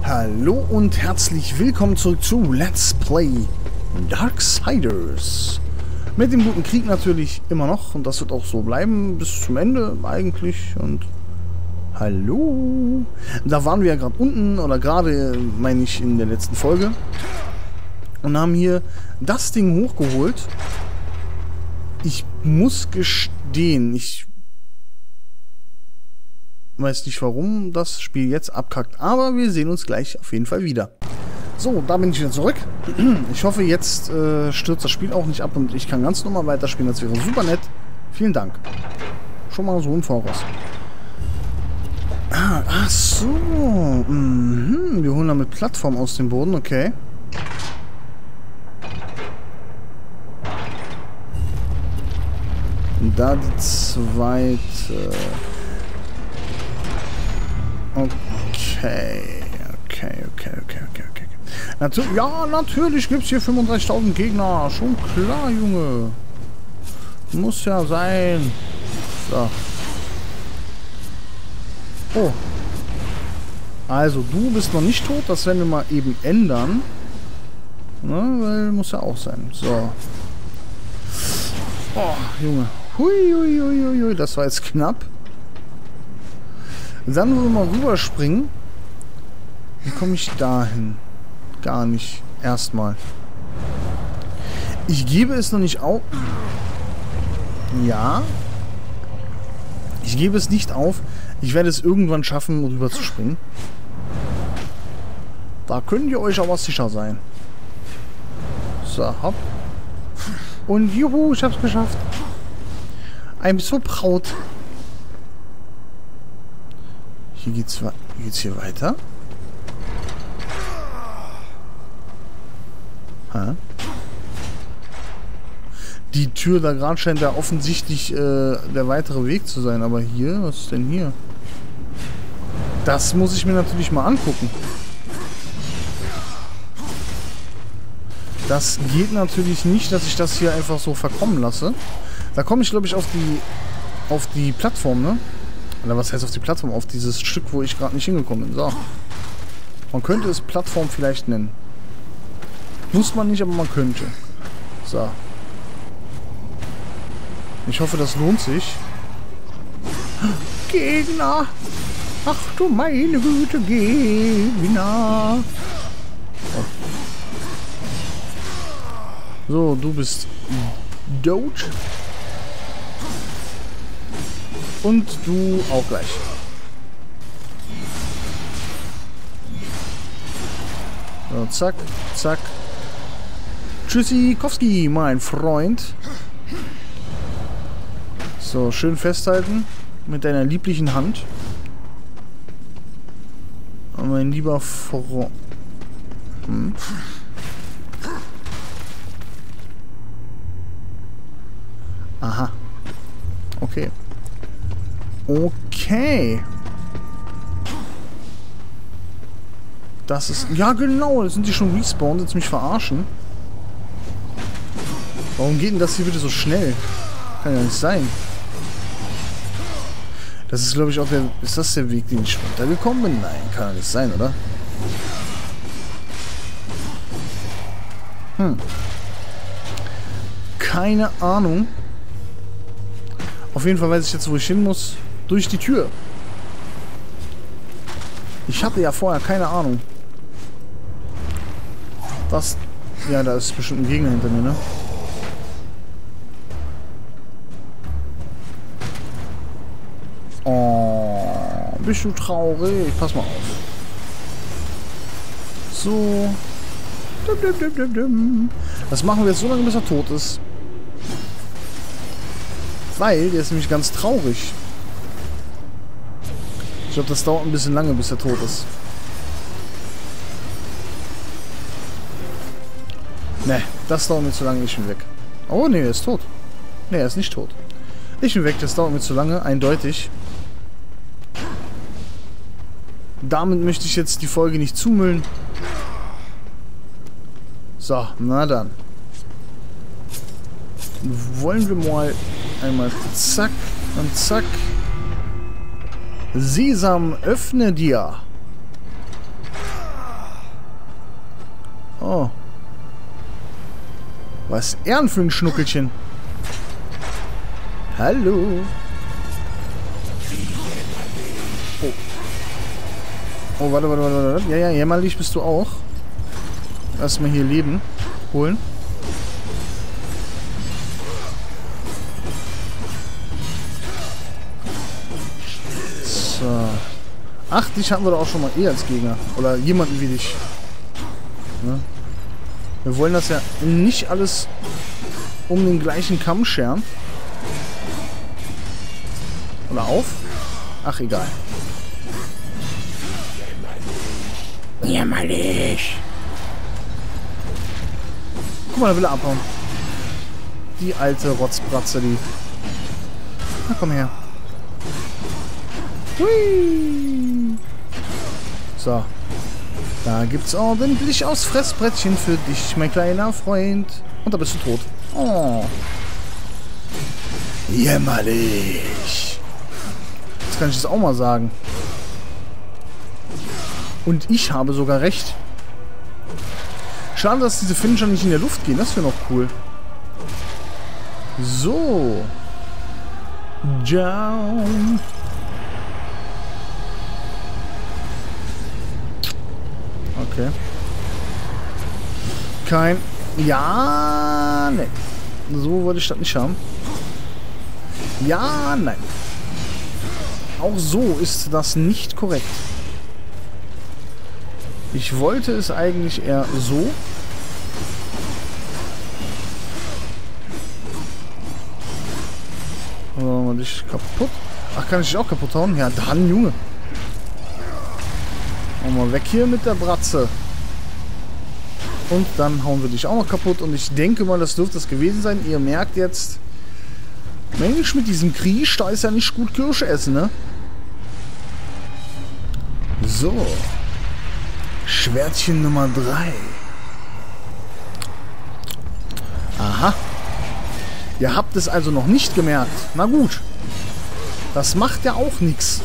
Hallo und herzlich willkommen zurück zu Let's Play Darksiders. Mit dem guten Krieg natürlich immer noch und das wird auch so bleiben bis zum Ende eigentlich. Und hallo, da waren wir ja gerade unten oder gerade, meine ich, in der letzten Folge und haben hier das Ding hochgeholt. Ich muss gestehen, ich weiß nicht, warum das Spiel jetzt abkackt, aber wir sehen uns gleich auf jeden Fall wieder. So, da bin ich wieder zurück. Ich hoffe, jetzt stürzt das Spiel auch nicht ab und ich kann ganz normal weiterspielen. Das wäre super nett. Vielen Dank. Schon mal so im Voraus. Ach so. Wir holen damit Plattform aus dem Boden, okay. Und da die zweite... Okay. Natürlich gibt es hier 35.000 Gegner. Schon klar, Junge. Muss ja sein. So. Oh. Also, du bist noch nicht tot. Das werden wir mal eben ändern. Ne, weil muss ja auch sein. So. Oh, Junge. Hui. Das war jetzt knapp. Dann wollen wir mal rüberspringen. Wie komme ich da hin? Gar nicht. Erstmal. Ich gebe es noch nicht auf. Ja. Ich gebe es nicht auf. Ich werde es irgendwann schaffen, rüber zu springen. Da könnt ihr euch aber sicher sein. So, hopp. Und juhu, ich hab's geschafft. I'm so proud. Hier geht's hier weiter. Ha? Die Tür da gerade scheint ja offensichtlich der weitere Weg zu sein. Aber hier, was ist denn hier? Das muss ich mir natürlich mal angucken. Das geht natürlich nicht, dass ich das hier einfach so verkommen lasse. Da komme ich, glaube ich, auf die Plattform, ne? Oder was heißt auf die Plattform? Auf dieses Stück, wo ich gerade nicht hingekommen bin. So. Man könnte es Plattform vielleicht nennen. Muss man nicht, aber man könnte. So. Ich hoffe, das lohnt sich. Gegner! Ach du meine Güte, Gegner! Oh. So, du bist Doge. Und du auch gleich. So, zack, zack. Tschüssikowski, mein Freund. So, schön festhalten. Mit deiner lieblichen Hand. Oh, mein lieber Freund. Aha. Okay. Okay. Das ist... Ja, genau. Jetzt sind die schon respawned. Jetzt mich verarschen. Warum geht denn das hier bitte so schnell? Kann ja nicht sein. Das ist, glaube ich, auch der... Ist das der Weg, den ich runtergekommen bin? Nein, kann ja nicht sein, oder? Keine Ahnung. Auf jeden Fall weiß ich jetzt, wo ich hin muss. Durch die Tür. Ich hatte ja vorher keine Ahnung. Was? Ja, da ist bestimmt ein Gegner hinter mir, ne? Oh, bist du traurig? Pass mal auf. So. Das machen wir jetzt so lange, bis er tot ist. Weil, der ist nämlich ganz traurig. Ich glaube, das dauert ein bisschen lange, bis er tot ist. Ne, das dauert mir zu lange, ich bin weg. Oh, ne, er ist tot. Ne, er ist nicht tot. Ich bin weg, das dauert mir zu lange, eindeutig. Damit möchte ich jetzt die Folge nicht zumüllen. So, na dann. Wollen wir mal einmal zack und zack. Sesam, öffne dir. Oh. Was ist er denn für ein Schnuckelchen? Hallo. Oh. Oh, warte. Ja, jämmerlich bist du auch. Erstmal hier Leben holen. So. Ach, dich hatten wir doch auch schon mal als Gegner. Oder jemanden wie dich. Ne? Wir wollen das ja nicht alles um den gleichen Kamm scheren. Oder auf? Ach, egal. Jämmerlich. Guck mal, da will er abhauen. Die alte Rotzbratze, die... Na, komm her. Hui. So. Da gibt's ordentlich aus Fressbrettchen für dich, mein kleiner Freund. Und da bist du tot. Oh. Jämmerlich. Das kann ich jetzt auch mal sagen. Und ich habe sogar recht. Schade, dass diese Finisher nicht in der Luft gehen. Das wäre noch cool. So. Down. Okay. Kein... Ja, ne. So wollte ich das nicht haben. Ja, nein. Auch so ist das nicht korrekt. Ich wollte es eigentlich eher so. Oh, dich kaputt. Ach, kann ich dich auch kaputt hauen? Ja, dann, Junge. Mal weg hier mit der Bratze. Und dann hauen wir dich auch noch kaputt. Und ich denke mal, das dürfte es gewesen sein. Ihr merkt jetzt, Mensch, mit diesem Krieg, da ist ja nicht gut Kirsche essen, ne? So. Schwertchen Nummer 3. Aha. Ihr habt es also noch nicht gemerkt. Na gut. Das macht ja auch nichts.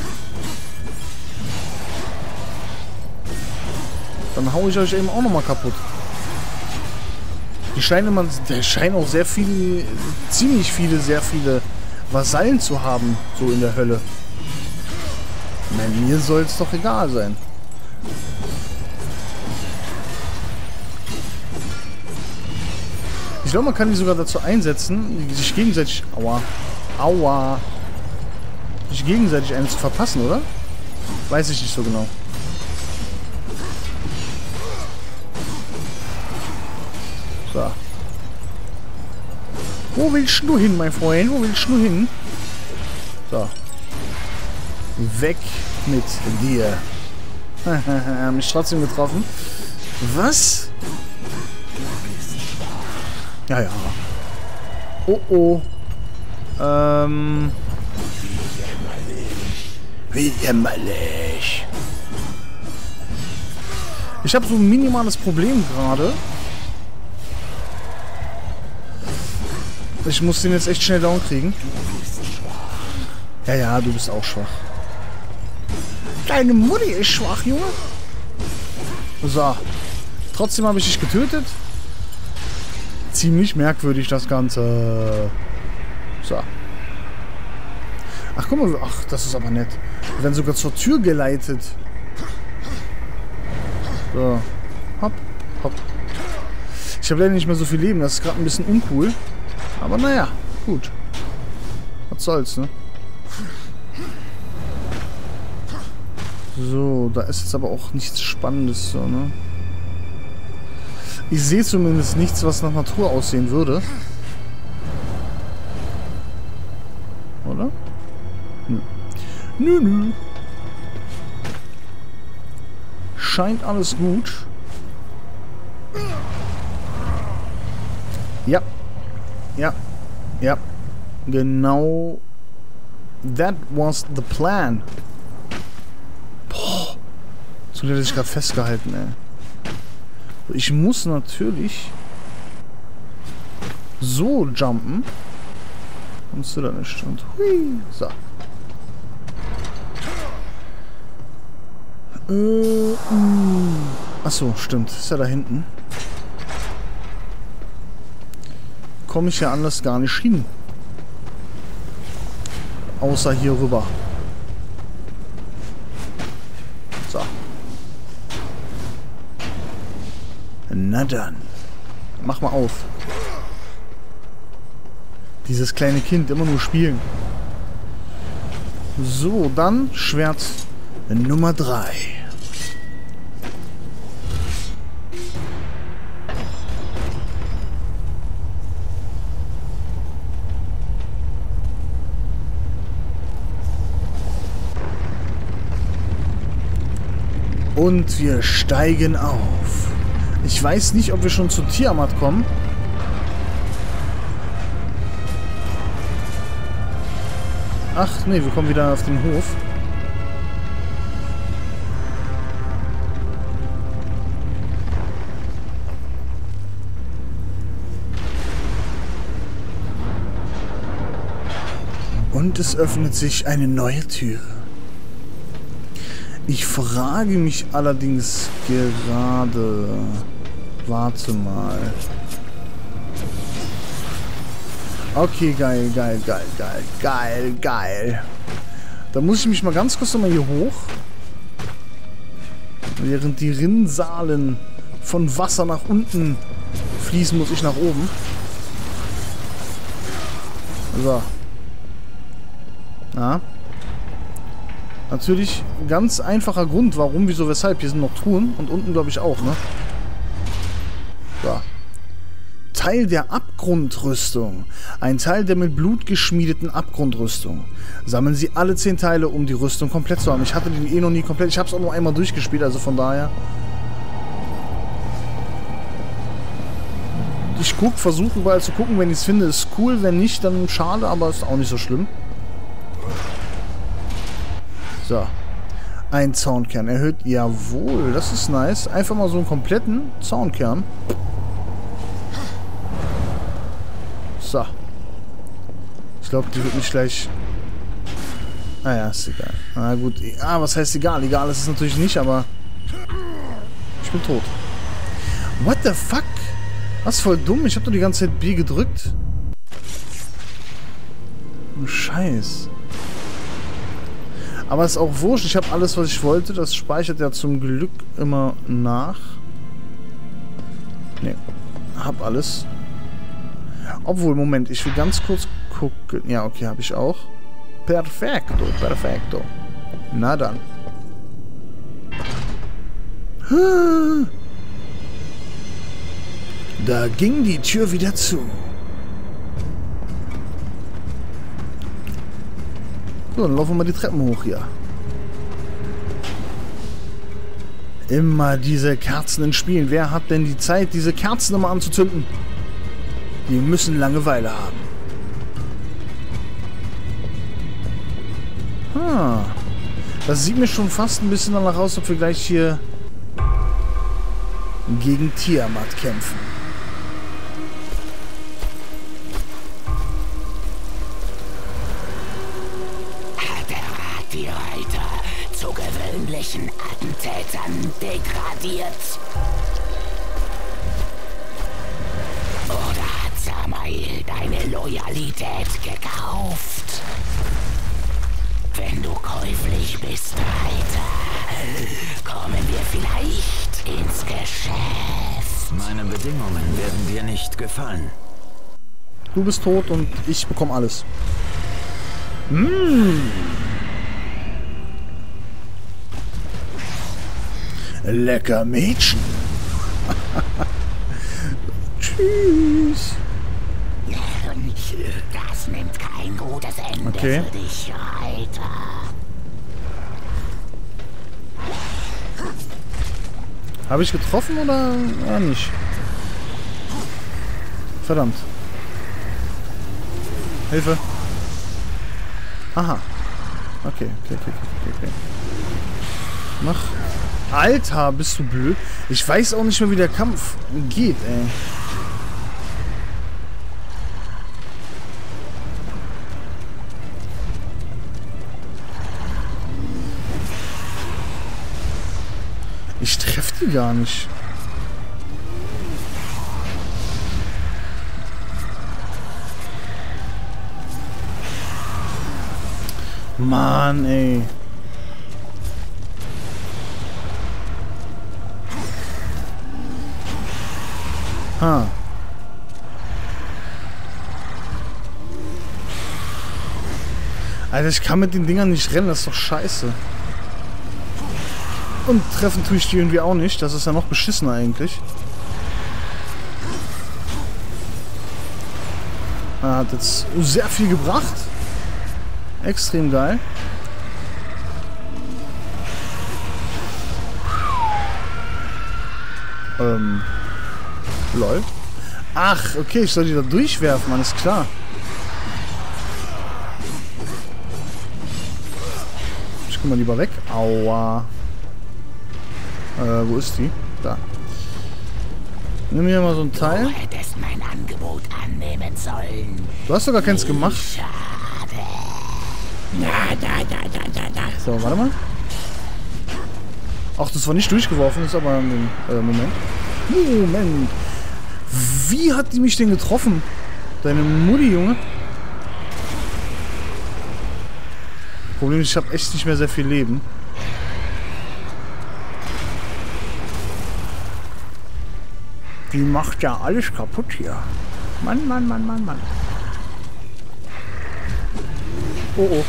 Dann haue ich euch eben auch nochmal kaputt. Die scheinen auch sehr viele, sehr viele Vasallen zu haben, so in der Hölle. Bei mir soll es doch egal sein. Ich glaube, man kann die sogar dazu einsetzen, sich gegenseitig... Aua. Sich gegenseitig einen zu verpassen, oder? Weiß ich nicht so genau. So. Wo willst du hin, mein Freund? Wo willst du hin? So. Weg mit dir. Mich trotzdem getroffen. Was? Ja, ja. Oh, oh. Wie jämmerlich. Ich habe so ein minimales Problem gerade. Ich muss den jetzt echt schnell down kriegen. Ja, ja, du bist auch schwach. Deine Mutti ist schwach, Junge. So. Trotzdem habe ich dich getötet. Ziemlich merkwürdig, das Ganze. So. Ach, guck mal. Ach, das ist aber nett. Wir werden sogar zur Tür geleitet. So. Hopp, hopp. Ich habe leider nicht mehr so viel Leben. Das ist gerade ein bisschen uncool. Aber naja, gut. Was soll's, ne? So, da ist jetzt aber auch nichts Spannendes, so, ne? Ich sehe zumindest nichts, was nach Natur aussehen würde. Oder? Nö. Scheint alles gut. Ja. Ja. Genau. That was the plan. Boah. So hätte ich gerade festgehalten, ey. Ich muss natürlich so jumpen. Kommst du da nicht? Und hui. So. Achso, stimmt. Ist ja da hinten. komme ich ja anders gar nicht hin. Außer hier rüber. So. Na dann. Mach mal auf. Dieses kleine Kind, immer nur spielen. So, dann Schwert Nummer 3. Und wir steigen auf. Ich weiß nicht, ob wir schon zu Tiamat kommen. Ach, nee, wir kommen wieder auf den Hof. Und es öffnet sich eine neue Tür. Ich frage mich allerdings gerade... Warte mal. Okay, geil, geil, geil, geil, geil, geil. Da muss ich mich mal ganz kurz nochmal hier hoch. Während die Rinnsalen von Wasser nach unten fließen, muss ich nach oben. So. Ja. Natürlich ganz einfacher Grund, warum, wieso, weshalb. Hier sind noch Truhen und unten glaube ich auch, ne? So. Teil der Abgrundrüstung. Ein Teil der mit Blut geschmiedeten Abgrundrüstung. Sammeln Sie alle 10 Teile, um die Rüstung komplett zu haben. Ich hatte die eh noch nie komplett. Ich habe es auch nur einmal durchgespielt, also von daher. Ich versuche überall zu gucken, wenn ich es finde, ist cool. Wenn nicht, dann schade, aber ist auch nicht so schlimm. So. Ein Zaunkern erhöht. Jawohl, das ist nice. Einfach mal so einen kompletten Zaunkern. So. Ich glaube, die wird mich gleich... Naja, ist egal. Na gut. Ah, was heißt egal? Egal ist es natürlich nicht, aber... Ich bin tot. What the fuck? Das ist voll dumm. Ich habe doch die ganze Zeit B gedrückt. Oh, Scheiß. Aber ist auch wurscht. Ich habe alles, was ich wollte. Das speichert ja zum Glück immer nach. Ne. Hab alles. Obwohl, Moment. Ich will ganz kurz gucken. Ja, okay, habe ich auch. Perfekto, perfekto. Na dann. Da ging die Tür wieder zu. So, dann laufen wir mal die Treppen hoch hier. Immer diese Kerzen in Spielen. Wer hat denn die Zeit, diese Kerzen nochmal anzuzünden? Die müssen Langeweile haben. Das sieht mir schon fast ein bisschen danach aus, ob wir gleich hier gegen Tiamat kämpfen. Die Reiter zu gewöhnlichen Attentätern degradiert? Oder hat Samael deine Loyalität gekauft? Wenn du käuflich bist, Reiter, kommen wir vielleicht ins Geschäft. Meine Bedingungen werden dir nicht gefallen. Du bist tot und ich bekomme alles. Lecker Mädchen. Tschüss. Das nimmt kein gutes Ende für dich, Reiter. Habe ich getroffen oder ja, nicht? Verdammt. Hilfe. Aha. Okay. Mach. Alter, bist du blöd? Ich weiß auch nicht mehr, wie der Kampf geht, ey. Ich treffe die gar nicht. Mann, ey. Ha. Alter, ich kann mit den Dingern nicht rennen, das ist doch scheiße. Und treffen tue ich die irgendwie auch nicht, das ist ja noch beschissener eigentlich. Hat jetzt sehr viel gebracht. Extrem geil. Lol. Ach, okay, ich soll die da durchwerfen, alles klar. Ich guck mal lieber weg. Aua. Wo ist die? Da. Nimm hier mal so ein Teil. Du hättest mein Angebot annehmen sollen. Du hast sogar keins gemacht. Schade. So, warte mal. Ach, das war nicht durchgeworfen, ist aber ein Moment. Moment. Wie hat die mich denn getroffen? Deine Mutti, Junge. Problem ist, ich habe echt nicht mehr sehr viel Leben. Die macht ja alles kaputt hier. Mann, Mann, Mann, Mann, Mann. Oh, oh.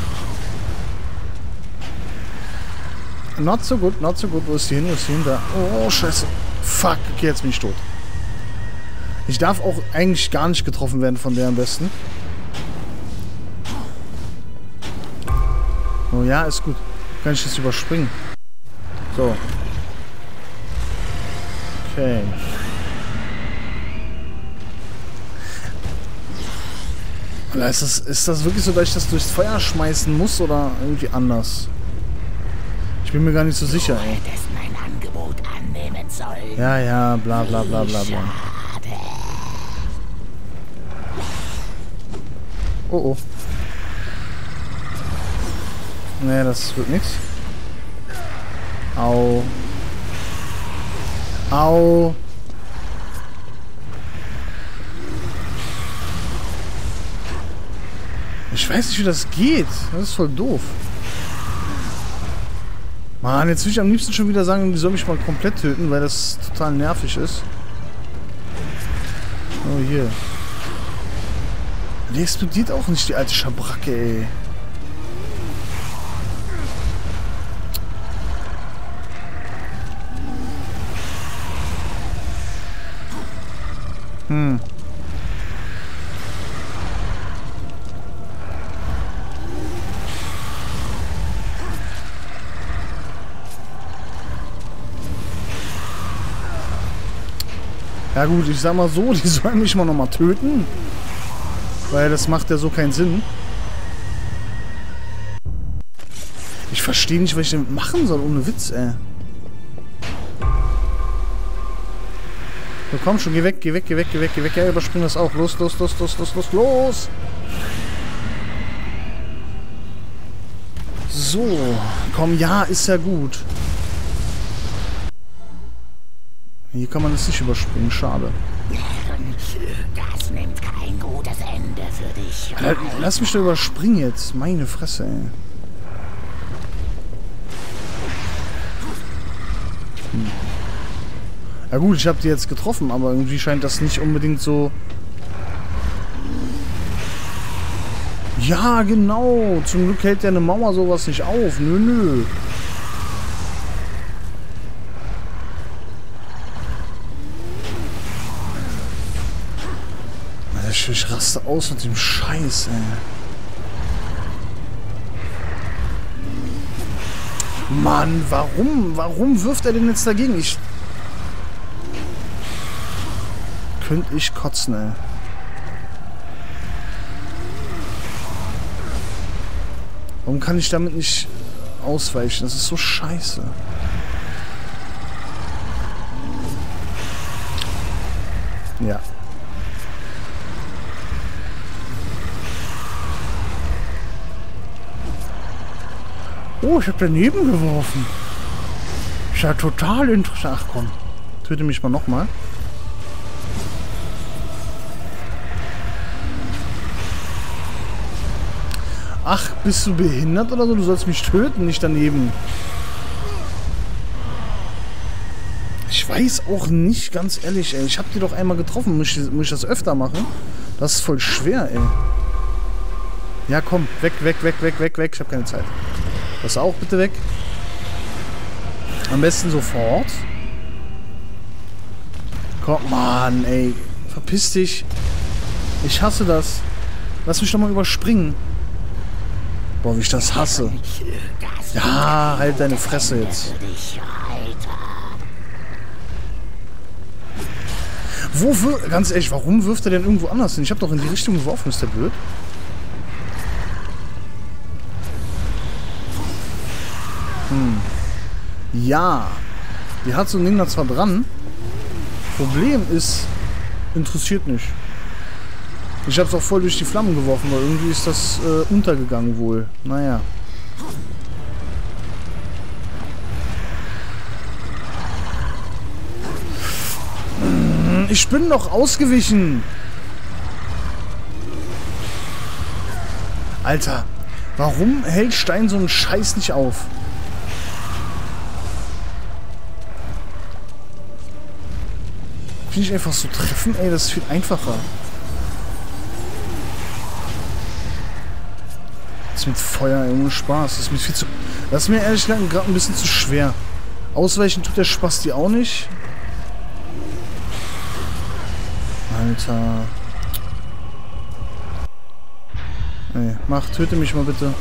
Not so good, not so good. Wo ist die hin? Wo ist die hin? Da. Oh, scheiße. Fuck. Okay, jetzt bin ich tot. Ich darf auch eigentlich gar nicht getroffen werden von der am besten. Oh ja, ist gut. Kann ich das überspringen? So. Okay. Oder ist das wirklich so, dass ich das durchs Feuer schmeißen muss oder irgendwie anders? Ich bin mir gar nicht so sicher, ey. Du hättest mein Angebot annehmen sollen. Ja, ja, bla bla bla bla bla. Oh oh. Nee, das wird nix. Au. Au. Ich weiß nicht, wie das geht. Das ist voll doof. Mann, jetzt will ich am liebsten schon wieder sagen, die soll mich mal komplett töten, weil das total nervig ist. Oh, hier. Die explodiert auch nicht, die alte Schabracke, ey. Ja gut, ich sag mal so, die sollen mich mal nochmal töten. Weil das macht ja so keinen Sinn. Ich verstehe nicht, was ich damit machen soll, ohne Witz, ey. So, komm schon, geh weg, geh weg, geh weg, geh weg, geh weg. Ja, überspring das auch. Los, los, los, los, los, los, los. So, komm, ja, ist ja gut. Hier kann man es nicht überspringen, schade. Das nimmt kein gutes Ende für dich. Lass mich da überspringen jetzt. Meine Fresse, ey. Ja gut, ich habe die jetzt getroffen, aber irgendwie scheint das nicht unbedingt so... Ja, genau. Zum Glück hält ja eine Mauer sowas nicht auf. Nö, nö. Ich raste aus mit dem Scheiß, ey. Mann, warum? Warum wirft er denn jetzt dagegen? Könnte ich kotzen, ey. Warum kann ich damit nicht ausweichen? Das ist so scheiße. Ja. Oh, ich habe daneben geworfen. Ist ja total interessant. Ach komm, töte mich mal nochmal. Ach, bist du behindert oder so? Du sollst mich töten, nicht daneben. Ich weiß auch nicht, ganz ehrlich, ey. Ich hab die doch einmal getroffen. Muss ich das öfter machen? Das ist voll schwer, ey. Ja, komm. Weg, weg, weg, weg, weg, weg. Ich hab keine Zeit. Das auch bitte weg. Am besten sofort. Komm, Mann, ey. Verpiss dich. Ich hasse das. Lass mich doch mal überspringen. Boah, wie ich das hasse. Ja, halt deine Fresse jetzt. Ganz ehrlich, warum wirft er denn irgendwo anders hin? Ich hab doch in die Richtung geworfen, ist der blöd? Ja. Die hat so ein Ding da zwar dran. Problem ist, interessiert nicht. Ich hab's auch voll durch die Flammen geworfen, weil irgendwie ist das untergegangen wohl. Naja. Ich bin doch ausgewichen. Alter, warum hält Stein so einen Scheiß nicht auf? Kann ich einfach so treffen? Ey, das ist viel einfacher. Das mit Feuer, ey, ohne Spaß. Das ist mir ehrlich gesagt gerade ein bisschen zu schwer. Ausweichen tut der Spasti auch nicht. Alter. Ey, töte mich mal bitte.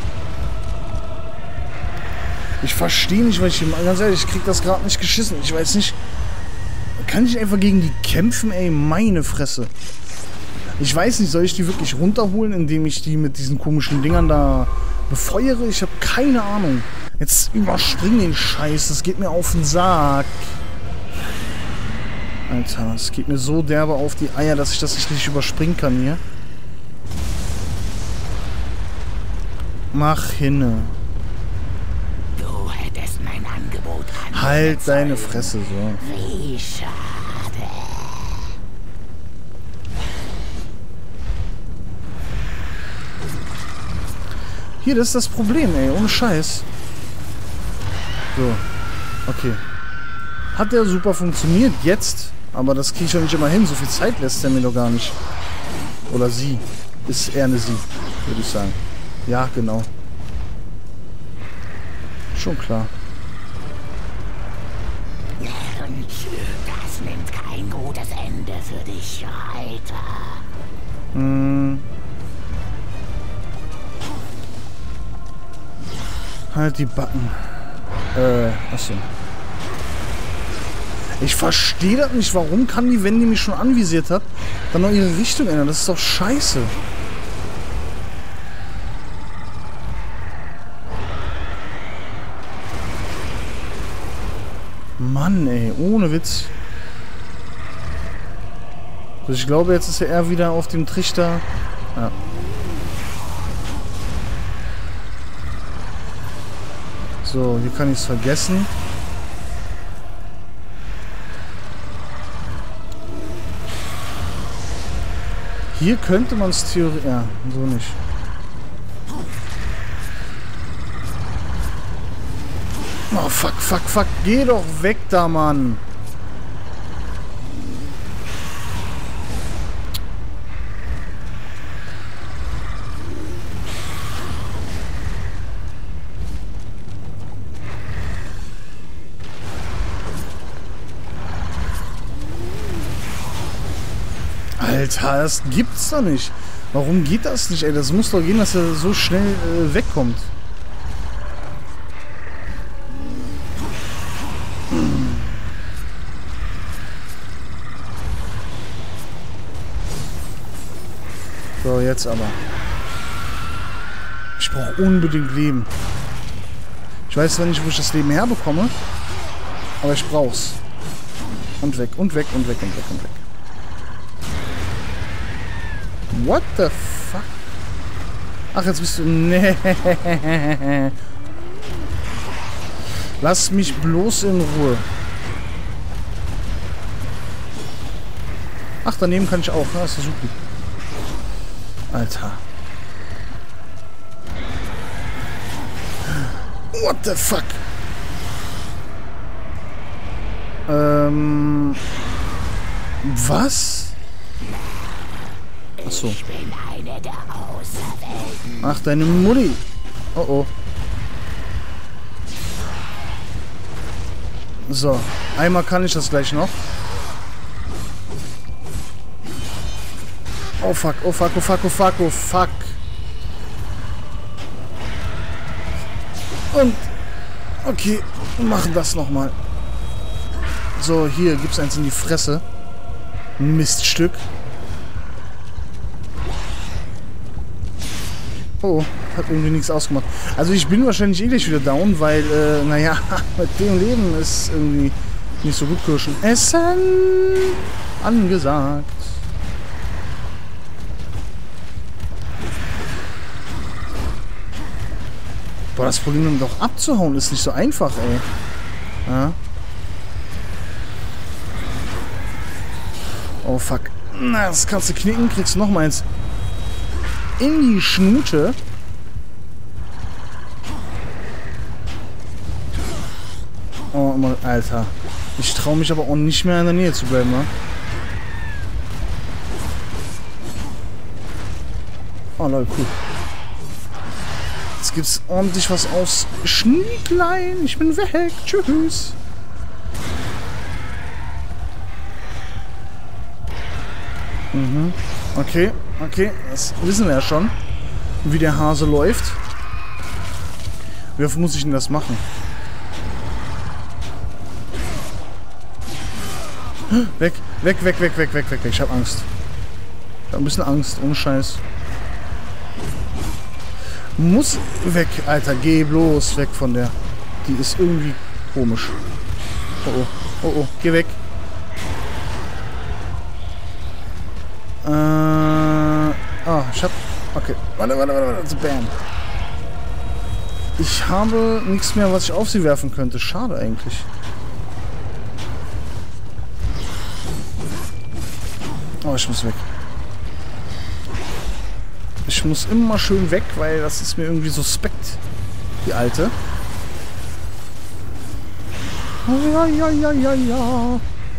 Ich verstehe nicht, was ich hier mache. Ganz ehrlich, ich krieg das gerade nicht geschissen. Ich weiß nicht. Kann ich einfach gegen die kämpfen, ey? Meine Fresse. Ich weiß nicht, soll ich die wirklich runterholen, indem ich die mit diesen komischen Dingern da befeuere? Ich habe keine Ahnung. Jetzt überspring den Scheiß. Das geht mir auf den Sack. Alter, es geht mir so derbe auf die Eier, dass ich das nicht überspringen kann hier. Mach hinne. Du hättest mein Angebot annehmen Halt deine sollen. Fresse so. Wie schade. Hier, das ist das Problem, ey. Ohne Scheiß. So. Okay. Hat der super funktioniert jetzt. Aber das kriege ich doch nicht immer hin. So viel Zeit lässt er mir doch gar nicht. Oder sie. Ist eher eine sie, würde ich sagen. Ja, genau. Schon klar. Und das nimmt kein gutes Ende für dich, Reiter. Halt die Backen. Achso. Ich verstehe das nicht. Warum kann die, wenn die mich schon anvisiert hat, dann noch ihre Richtung ändern? Das ist doch scheiße. Mann, ey. Ohne Witz. Also ich glaube, jetzt ist er wieder auf dem Trichter. Ja. So, hier kann ich es vergessen. Hier könnte man es theoretisch... Ja, so nicht. Oh, fuck, fuck, fuck. Geh doch weg da, Mann. Alter, das gibt's doch nicht. Warum geht das nicht, ey? Das muss doch gehen, dass er so schnell wegkommt. So, jetzt aber. Ich brauche unbedingt Leben. Ich weiß zwar nicht, wo ich das Leben herbekomme, aber ich brauch's. Und weg, und weg, und weg, und weg, und weg. What the fuck? Ach, jetzt bist du... Nee. Lass mich bloß in Ruhe. Ach, daneben kann ich auch. Na, ist ja super. Alter. What the fuck? Was? Achso. Ich bin eine der Auserwählten. Ach, deine Mutti. Oh oh. So, einmal kann ich das gleich noch. Oh fuck, oh fuck, oh fuck, oh fuck, oh fuck. Und, okay, wir machen das nochmal. So, hier gibt's eins in die Fresse. Ein Miststück. Oh, hat irgendwie nichts ausgemacht. Also ich bin wahrscheinlich eh gleich wieder down, weil, naja, mit dem Leben ist irgendwie nicht so gut Kirschen. Essen angesagt. Boah, das Problem doch abzuhauen ist nicht so einfach, ey. Ja. Oh, fuck. Na, das kannst du knicken, kriegst noch mal eins in die Schnute. Oh, Alter. Ich traue mich aber auch nicht mehr in der Nähe zu bleiben, ne? Oh, Leute, cool. Jetzt gibt's ordentlich was aus Schnieklein. Ich bin weg. Tschüss. Mhm. Okay, okay. Das wissen wir ja schon, wie der Hase läuft. Wie oft muss ich denn das machen? Weg, weg, weg, weg, weg, weg, weg. Ich hab Angst. Ich hab ein bisschen Angst, ohne Scheiß. Muss weg, Alter. Geh bloß weg von der. Die ist irgendwie komisch. Oh, oh. Oh, oh. Geh weg. Ich hab... Okay. Warte. Bam. Ich habe nichts mehr, was ich auf sie werfen könnte. Schade eigentlich. Oh, ich muss weg. Ich muss immer schön weg, weil das ist mir irgendwie suspekt. Die Alte. Oh, ja.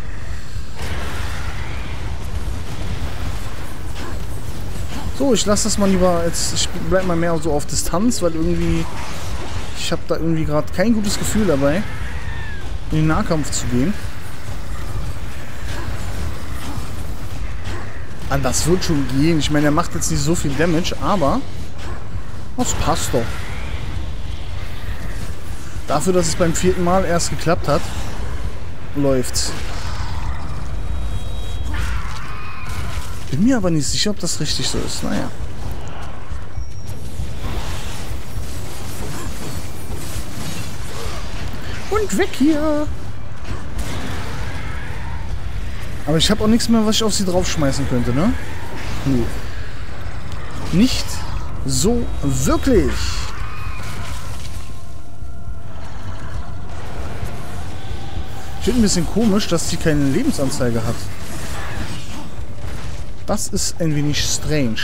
So, ich lasse das mal lieber jetzt. Ich bleib mal mehr so auf Distanz, weil irgendwie... Ich habe da irgendwie gerade kein gutes Gefühl dabei, in den Nahkampf zu gehen. Das wird schon gehen. Ich meine, er macht jetzt nicht so viel Damage, aber das passt doch. Dafür, dass es beim 4. Mal erst geklappt hat, läuft's. Bin mir aber nicht sicher, ob das richtig so ist. Naja. Und weg hier! Aber ich habe auch nichts mehr, was ich auf sie draufschmeißen könnte, ne? Nö. Nicht so wirklich. Ich finde ein bisschen komisch, dass sie keine Lebensanzeige hat. Das ist ein wenig strange.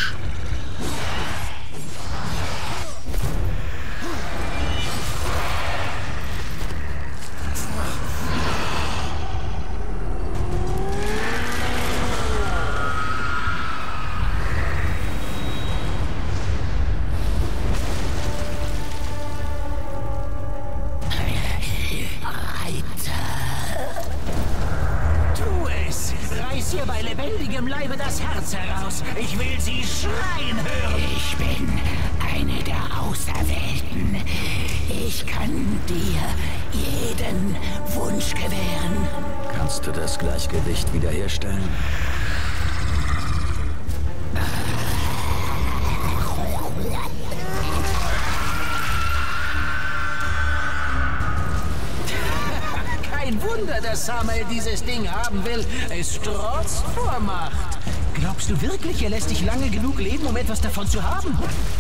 Dir bei lebendigem Leibe das Herz heraus. Ich will sie schreien hören. Ich bin eine der Auserwählten. Ich kann dir jeden Wunsch gewähren. Kannst du das Gleichgewicht wiederherstellen? Kein Wunder, dass Samuel dieses Ding haben will. Es strotzt vor Macht. Glaubst du wirklich, er lässt dich lange genug leben, um etwas davon zu haben?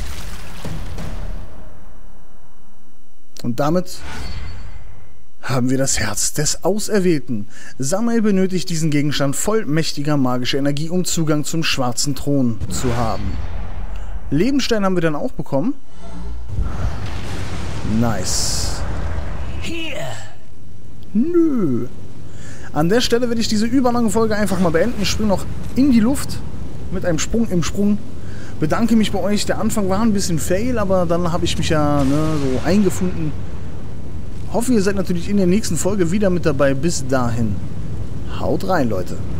Und damit haben wir das Herz des Auserwählten. Samuel benötigt diesen Gegenstand voll mächtiger magischer Energie, um Zugang zum schwarzen Thron zu haben. Lebensstein haben wir dann auch bekommen. Nice. Hier. Nö. An der Stelle werde ich diese überlange Folge einfach mal beenden. Ich springe noch in die Luft mit einem Sprung im Sprung. Bedanke mich bei euch. Der Anfang war ein bisschen fail, aber dann habe ich mich ja so eingefunden. Hoffe, ihr seid natürlich in der nächsten Folge wieder mit dabei. Bis dahin. Haut rein, Leute.